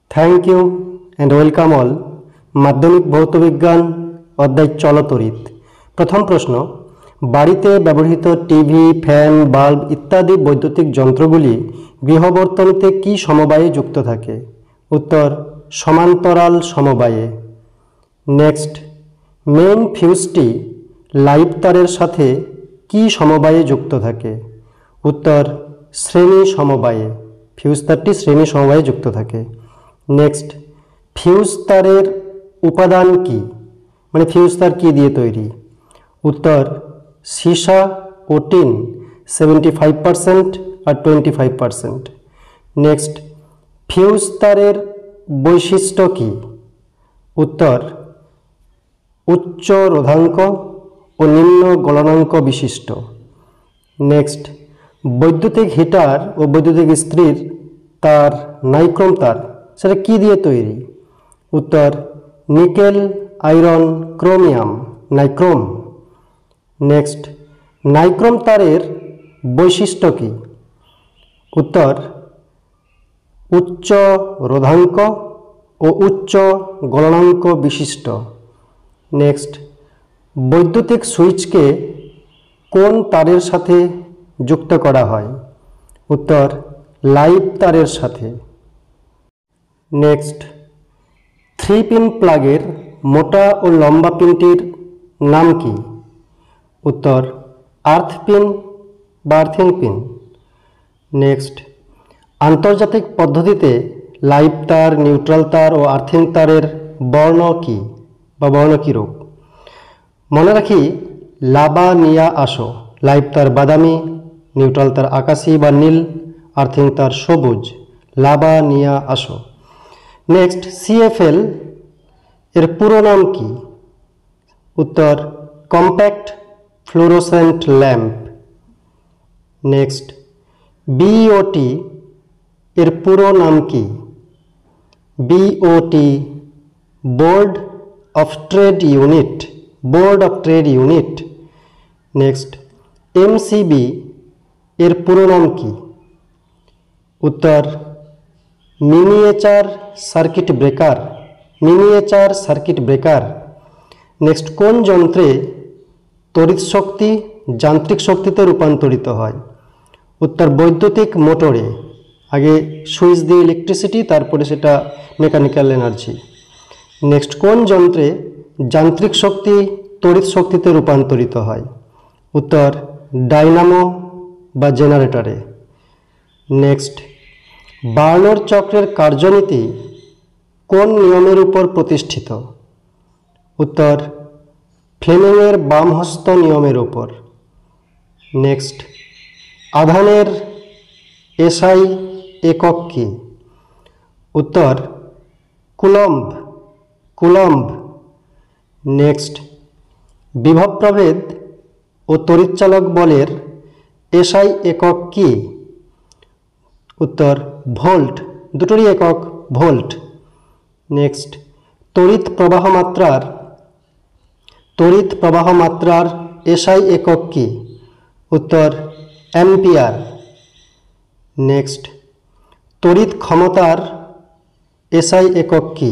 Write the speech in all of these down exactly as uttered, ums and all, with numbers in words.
Thank you and welcome all. মাধ্যমিক ভৌতবিজ্ঞান অধ্যায় চলতরিৎ। প্রথম প্রশ্ন, বাড়িতে ব্যবহৃত টিভি, ফ্যান, বাল্ব ইত্যাদি বৈদ্যুতিক যন্ত্রগুলি গৃহবর্তনীতে কি সমবায়ে যুক্ত থাকে? উত্তর, সমান্তরাল সমবায়ে। নেক্সট, মেইন ফিউজটি লাইভ তারের সাথে কি সমবায়ে যুক্ত থাকে? উত্তর, শ্রেণী সমবায়ে। ফিউজ তারটি শ্রেণী সমবায়ে যুক্ত থাকে। নেক্সট, ফিউজ তারের উপাদান কি? মানে ফিউজ তার কি দিয়ে তৈরি? উত্তর, সীসা ও টিন সেভেন্টি ফাইভ পারসেন্ট আর twenty five percent. Next, fuse তারের বৈশিষ্ট্য কি? উত্তর, উচ্চ রোধাঙ্ক ও নিম্ন গলনাঙ্ক বিশিষ্ট। নেক্সট, বৈদ্যুতিক হিটার ও বৈদ্যুতিক ইস্ত্রির তার নাইক্রোম তার সেটা কি দিয়ে তৈরি? উত্তর, nickel, iron, chromium, nichrome. Next, nichrome তারের বৈশিষ্ট্য কি? উত্তর, উচ্চ রোধাঙ্ক ও উচ্চ গলনাঙ্ক বিশিষ্ট। নেক্সট, বৈদ্যুতিক সুইচকে কোন তারের সাথে যুক্ত করা হয়? উত্তর, লাইভ তারের সাথে। নেক্সট, থ্রি পিন প্লাগের মোটা ও লম্বা পিনটির নাম কি? উত্তর, আর্থ পিন বা আর্থিং পিন। নেক্সট, আন্তর্জাতিক পদ্ধতিতে লাইভ তার, নিউট্রাল তার ও আর্থিং তারের বর্ণ কি বা বর্ণ কী রূপ? মনে রাখি, লাবা নিয়া আসো। লাইভ তার বাদামি, নিউট্রাল তার আকাশি বা নীল, আর্থিং তার সবুজ। লাবা নিয়া আসো। নেক্সট, সিএফএল এর পুরো নাম কি? উত্তর, compact fluorescent lamp. Next, BOT এর পুরো নাম কি? BOT, board of trade unit. Board of trade unit. Next, MCB এর পুরো নাম কি? উত্তর, miniature circuit breaker. Miniature circuit breaker. Next, কোন যন্ত্রে তড়িৎ শক্তি যান্ত্রিক শক্তিতে রূপান্তরিত হয়? উত্তর, বৈদ্যুতিক মোটরে। আগে সুইচ দিয়ে ইলেকট্রিসিটি, তারপরে সেটা মেকানিক্যাল এনার্জি। নেক্সট, কোন যন্ত্রে যান্ত্রিক শক্তি তড়িৎ শক্তিতে রূপান্তরিত হয়? উত্তর, ডাইনামো বা জেনারেটরে। নেক্সট, বার্নোর চক্রের কার্যনীতি কোন নিয়মের উপর প্রতিষ্ঠিত? উত্তর, ফ্লেমিংয়ের বামহস্ত নিয়মের উপর। নেক্সট, আধানের এসআই একক কি? উত্তর, কুলম্ব। কুলম্ব। নেক্সট, বিভব প্রভেদ ও তড়িৎচালক বলের এসআই একক কি? উত্তর, ভোল্ট। দুটোরই একক ভোল্ট। নেক্সট, তড়িৎ প্রবাহ মাত্রার তড়িৎ প্রবাহ মাত্রার এসআই একক কি? উত্তর, অ্যাম্পিয়ার। নেক্সট, তড়িৎ ক্ষমতার এসআই একক কি?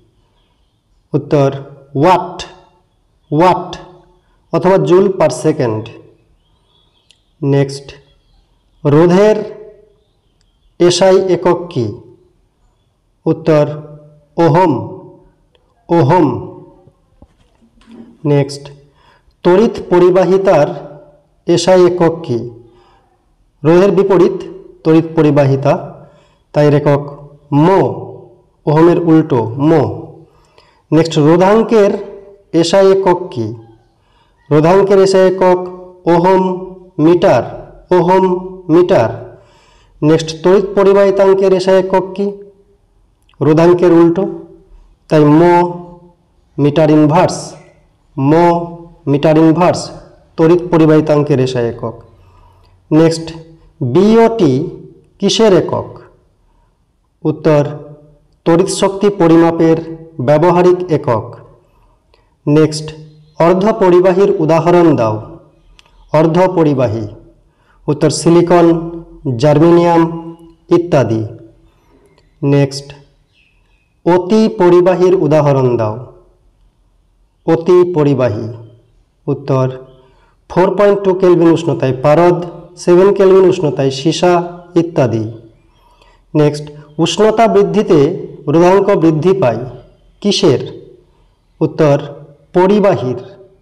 উত্তর, ওয়াট। ওয়াট অথবা জুল পার সেকেন্ড। নেক্সট, রোধের এসআই একক কি? উত্তর, ওহম। ওহম। নেক্সট, তড়িৎ পরিবাহিতার এসআই একক কি? রোধের বিপরীত তড়িৎ পরিবাহিতা, তাই একক মো। ওহমের উল্টো মো। নেক্সট, রোধাঙ্কের এসআই একক কি? রোধাঙ্কের এসআই একক ohm metre. Ohm metre. Next, তড়িৎ পরিবাহিতাঙ্কের এসআই একক কি? রোধাঙ্কের উল্টো, তাই mho metre inverse. Mho metre inverse তড়িৎ পরিবাহিতাঙ্কের এসআই একক। নেক্সট, বিওটি কিসের একক? উত্তর, তড়িৎ শক্তি পরিমাপের ব্যবহারিক একক। নেক্সট, অর্ধপরিবাহীর উদাহরণ দাও। অর্ধপরিবাহী। উত্তর, সিলিকন, জার্মেনিয়াম ইত্যাদি। নেক্সট, অতি পরিবাহীর উদাহরণ দাও। অতি পরিবাহী, উত্তর ফোর পয়েন্ট টু কেলভিন উষ্ণতায় পারদ, সেভেন কেলভিন উষ্ণতায় সীসা ইত্যাদি। নেক্সট, উষ্ণতা বৃদ্ধিতে রোধাঙ্ক বৃদ্ধি পায় কিসের? উত্তর পরিবাহীর।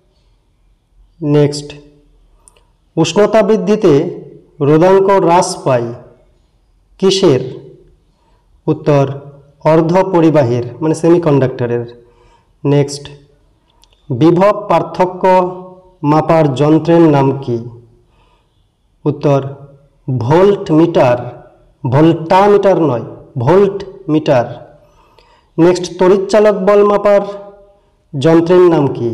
নেক্সট, উষ্ণতা বৃদ্ধিতে রোধাঙ্ক হ্রাস পায় কিসের? উত্তর অর্ধ পরিবাহীর মানে সেমিকন্ডাক্টরের। নেক্সট, বিভব পার্থক্য মাপার যন্ত্রের নাম কি? উত্তর ভোল্ট মিটার, ভোল্টা মিটার নয়, ভোল্ট মিটার। নেক্সট, তড়িৎচালক বল মাপার যন্ত্রের নাম কি?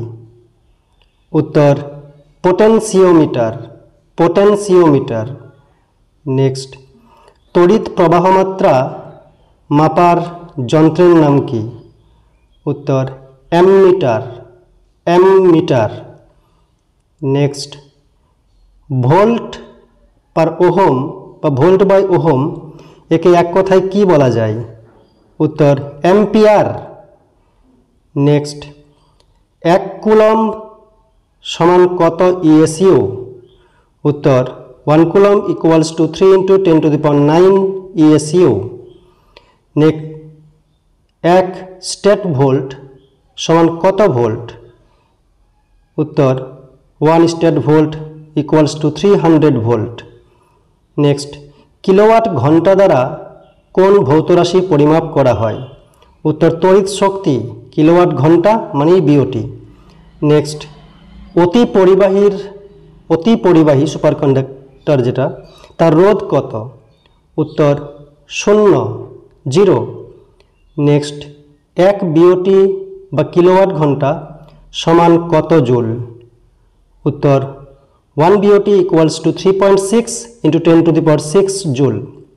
উত্তর পোটেনশিওমিটার, পোটেনশিওমিটার। নেক্সট, তড়িৎ প্রবাহমাত্রা মাপার যন্ত্রের নাম কি? উত্তর ammeter, ammeter. Next, volt per ohm বা ভোল্ট বাই ওহম একে এক কথায় কি বলা যায়? উত্তর অ্যাম্পিয়ার। নেক্সট, এক কুলম্ব সমান কত ইএসইউ? উত্তর one coulomb equals to three into ten to the power nine ESU. Next, এক স্টেট ভোল্ট সমান কত ভোল্ট? উত্তর one statvolt equals to three hundred volt. Next, kilowatt ঘন্টা দ্বারা কোন ভৌত রাশি পরিমাপ করা হয়? উত্তর তড়িৎ শক্তি, কিলোওয়াট ঘন্টা মানেই বিওটি। নেক্সট, অতি পরিবাহীর অতি পরিবাহী সুপারকন্ডাক্টর যেটা, তার রোধ কত? উত্তর শূন্য, জিরো। নেক্সট, এক বিওটি বা কিলোওয়াট ঘন্টা সমান কত জুল? উত্তর one BOT equals to three point six into ten to the power six joule.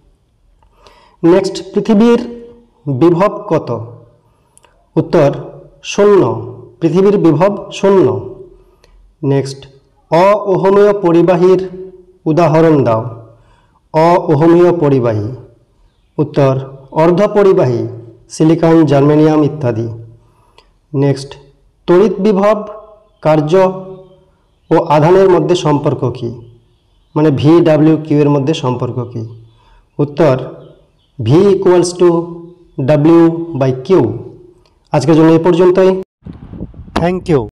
Next, পৃথিবীর বিভব কত? উত্তর শূন্য, পৃথিবীর বিভব শূন্য। নেক্সট, অওহমীয় পরিবাহীর উদাহরণ দাও। অওহমীয় পরিবাহী, উত্তর অর্ধপরিবাহী, সিলিকন, জার্মেনিয়াম ইত্যাদি। নেক্সট, তড়িৎ বিভব, কার্য ও আধানের মধ্যে সম্পর্ক কি? মানে ভি ডাব্লিউ কিউ এর মধ্যে সম্পর্ক কি? উত্তর V equals to W by Q. আজকের জন্য এই পর্যন্তই। Thank you.